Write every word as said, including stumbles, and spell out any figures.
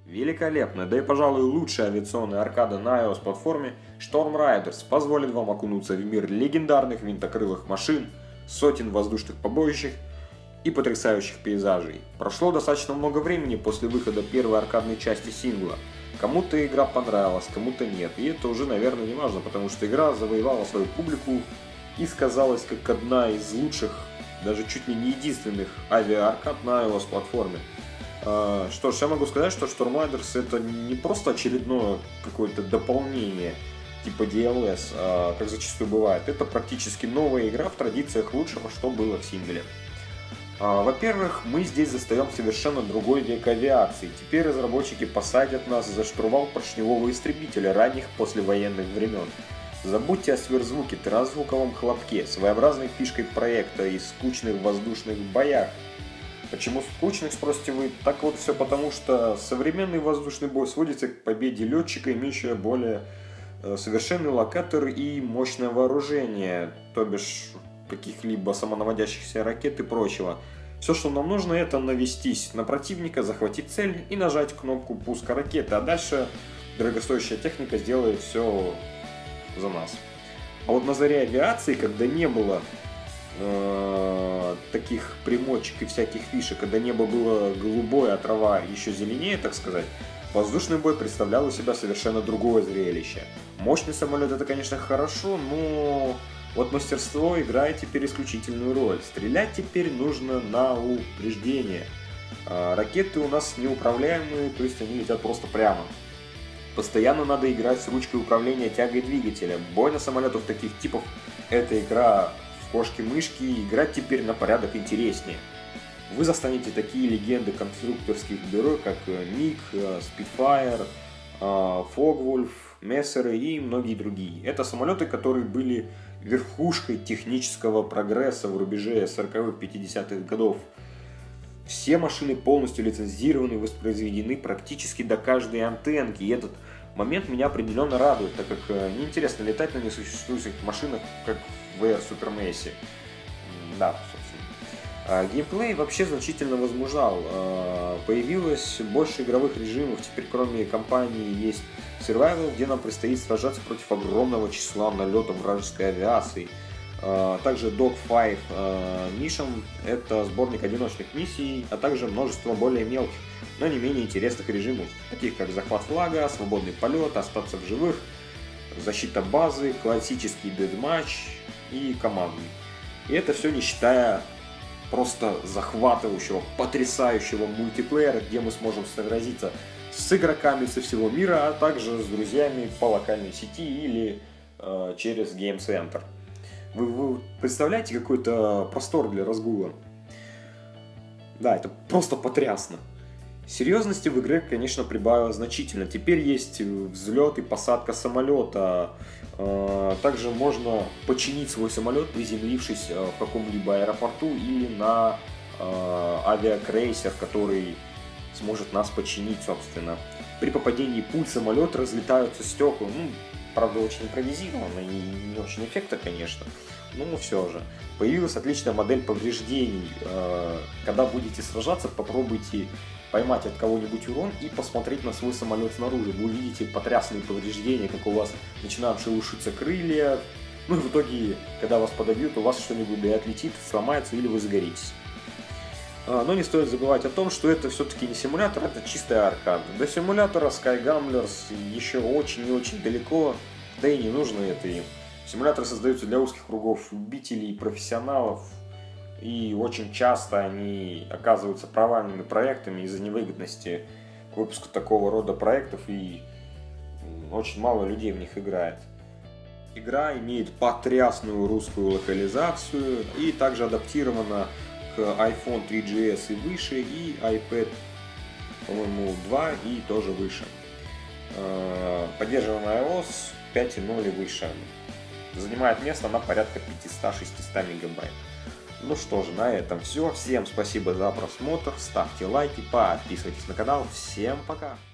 Великолепная, да и, пожалуй, лучшая авиационная аркада на iOS-платформе Storm Riders позволит вам окунуться в мир легендарных винтокрылых машин, сотен воздушных побоищ и потрясающих пейзажей. Прошло достаточно много времени после выхода первой аркадной части сингла. Кому-то игра понравилась, кому-то нет. И это уже, наверное, не важно, потому что игра завоевала свою публику и сказалась как одна из лучших, даже чуть ли не единственных авиа-аркад на iOS-платформе. Что ж, я могу сказать, что Storm Riders это не просто очередное какое-то дополнение типа ди эл эс, как зачастую бывает. Это практически новая игра в традициях лучшего, что было в сингле. Во-первых, мы здесь застаем совершенно другой век авиации. Теперь разработчики посадят нас за штурвал поршневого истребителя ранних послевоенных времен. Забудьте о сверхзвуке, трансзвуковом хлопке, своеобразной фишкой проекта и скучных воздушных боях. Почему скучных, спросите вы? Так вот все потому, что современный воздушный бой сводится к победе летчика, имеющего более совершенный локатор и мощное вооружение, то бишь каких-либо самонаводящихся ракет и прочего. Все, что нам нужно, это навестись на противника, захватить цель и нажать кнопку пуска ракеты, а дальше дорогостоящая техника сделает все за нас. А вот на заре авиации, когда не было э, таких примочек и всяких фишек, когда небо было голубое, а трава еще зеленее, так сказать, воздушный бой представлял из себя совершенно другое зрелище. Мощный самолет — это, конечно, хорошо, но вот мастерство играет теперь исключительную роль. Стрелять теперь нужно на упреждение. А ракеты у нас неуправляемые, то есть они летят просто прямо. Постоянно надо играть с ручкой управления тягой двигателя. Бой на самолетах таких типов — это игра в кошки-мышки, и играть теперь на порядок интереснее. Вы застанете такие легенды конструкторских бюро, как миг, Spitfire, Focke-Wulf, Мессеры и многие другие. Это самолеты, которые были верхушкой технического прогресса в рубеже сороковых-пятидесятых годов. Все машины полностью лицензированы и воспроизведены практически до каждой антенки. И этот момент меня определенно радует, так как неинтересно летать на несуществующих машинах, как в Air Super Messe. Да, собственно. Геймплей вообще значительно возмужал. Появилось больше игровых режимов. Теперь кроме кампании есть Survival, где нам предстоит сражаться против огромного числа налетов вражеской авиации. Также Dogfight Mission — это сборник одиночных миссий, а также множество более мелких, но не менее интересных режимов, таких как захват флага, свободный полет, остаться в живых, защита базы, классический дедматч и командный. И это все не считая просто захватывающего, потрясающего мультиплеера, где мы сможем сразиться с игроками со всего мира, а также с друзьями по локальной сети или э, через Game Center. Вы, вы представляете какой-то простор для разгула? Да, это просто потрясно. Серьезности в игре, конечно, прибавилось значительно. Теперь есть взлет и посадка самолета. Также можно починить свой самолет, приземлившись в каком-либо аэропорту или на авиакрейсер, который сможет нас починить, собственно. При попадении пуль самолета разлетаются стекла. Ну, правда, очень импровизированно и не очень эффектно, конечно, но все же. Появилась отличная модель повреждений. Когда будете сражаться, попробуйте поймать от кого-нибудь урон и посмотреть на свой самолет снаружи. Вы увидите потрясные повреждения, как у вас начинают шелушиться крылья. Ну и в итоге, когда вас подобьют, у вас что-нибудь да и отлетит, сломается или вы загоритесь. Но не стоит забывать о том, что это все-таки не симулятор, это чистая аркада. До симулятора Skygamblers еще очень и очень далеко, да и не нужно это им. Симуляторы создаются для узких кругов любителей, профессионалов, и очень часто они оказываются провальными проектами из-за невыгодности к выпуску такого рода проектов, и очень мало людей в них играет. Игра имеет потрясную русскую локализацию и также адаптирована к iPhone три джи эс и выше, и iPad, по-моему, два и тоже выше. Поддерживаем iOS пять и ноль и выше. Занимает место на порядка пятьсот-шестьсот мегабайт. Ну что же, на этом все. Всем спасибо за просмотр. Ставьте лайки, подписывайтесь на канал. Всем пока!